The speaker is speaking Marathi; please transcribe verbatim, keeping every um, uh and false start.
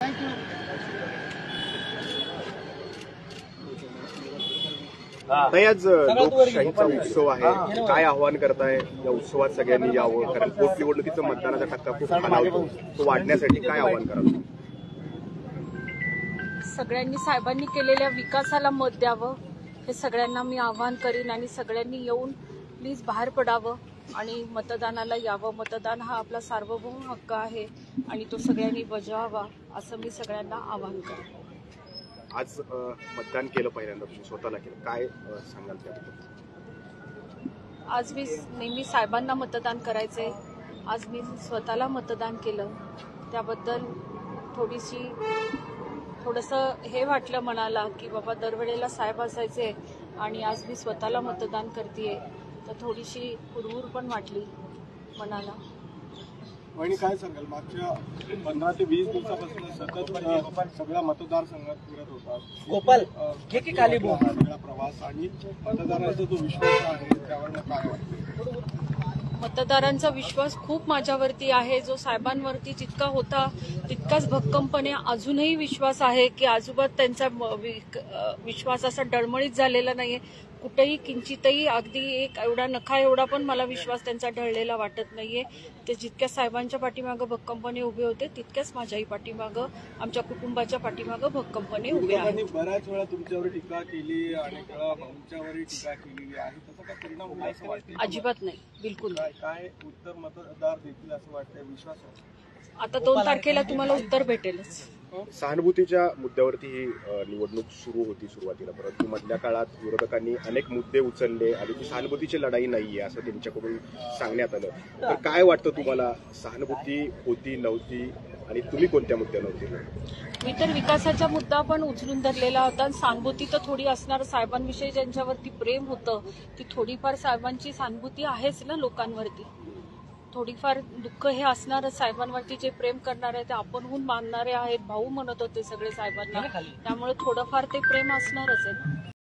नाही, आज लोकशाहीचा उत्सव आहे, काय आव्हान करताय या उत्सवात सगळ्यांनी यावं? कारण पोटनिवडणुकीचं मतदानाचा टक्का खूप खालावतो, तो वाढण्यासाठी काय आव्हान कराल? सगळ्यांनी साहेबांनी केलेल्या विकासाला मत द्यावं हे सगळ्यांना मी आवाहन करीन आणि सगळ्यांनी येऊन प्लीज बाहेर पडावं आणि मतदानाला यावं. मतदान हा आपला सार्वभौम हक्क आहे आणि तो सगळ्यांनी बजावावा असं मी सगळ्यांना आवाहन करेन. आज मतदान केलं पहिल्यांदा, तुम्ही स्वतःला केलं, काय सांगाल त्याबद्दल? आज मी नेहमी साहेबांना मतदान करायचंय, आज मी स्वतःला मतदान केलं, त्याबद्दल थोडीशी थोडंसं हे वाटलं मनाला की बाबा दरवेळेला साहेब असायचे आणि आज मी स्वतःला मतदान करतेय, तर थोडीशी हुरहुर पण वाटली मनाला. वहिनी काय सांगाल, मागच्या पंधरा ते वीस दिवसापासून सतत सगळ्या मतदारसंघात फिरत होतात गोपाल सगळा प्रवास आणि मतदारांचा जो विश्वास आहे त्यावर काय वाटतं? मतदारांचा विश्वास खूप माझ्यावरती आहे, जो साहेबांवरती जितका होता तितकाच भक्कमपणे अजूनही विश्वास आहे की आजोबा त्यांचा विश्वास असा डळमळीत झालेला नाहीये. कुठेही किंचितही अगदी एक एवढा नखा एवढा पण मला विश्वास त्यांचा ढळलेला वाटत नाहीये. ते जितक्या साहेबांच्या पाठीमागं भक्कमपणे उभे होते तितक्याच माझ्याही पाठीमागं, आमच्या कुटुंबाच्या पाठीमागं भक्कमपणे उभे आहेत. बऱ्याच वेळा तुमच्यावर टीका केली, अनेक वेळा भाऊंच्यावरही टीका केलेली आहे, त्याचा काय परिणाम होईल असं वाटतं? अजिबात नाही, बिलकुल नाही. काय उत्तर मतदार देतील असं वाटतंय? विश्वास आता दोन तारखेला तुम्हाला उत्तर भेटेलच. सहानुभूतीच्या मुद्द्यावरती ही निवडणूक सुरू होती सुरुवातीला, परंतु मधल्या काळात विरोधकांनी अनेक मुद्दे उचलले आणि ती सहानुभूतीची लढाई नाहीये असं त्यांच्याकडून सांगण्यात आलं. तर काय वाटतं तुम्हाला, सहानुभूती होती नव्हती आणि तुम्ही कोणत्या मुद्द्याला होती? मी तर विकासाचा मुद्दा पण उचलून धरलेला होता. सहानुभूती तर थोडी असणार, साहेबांविषयी ज्यांच्यावरती प्रेम होतं ती थोडीफार साहेबांची सहानुभूती आहेच ना लोकांवरती. थोडीफार दुःख हे असणारच. साहेबांवरती जे प्रेम करणारे ते आपणहून मानणारे आहेत, भाऊ म्हणत होते सगळे साहेबांना, त्यामुळे थोडंफार ते प्रेम असणारच आहे.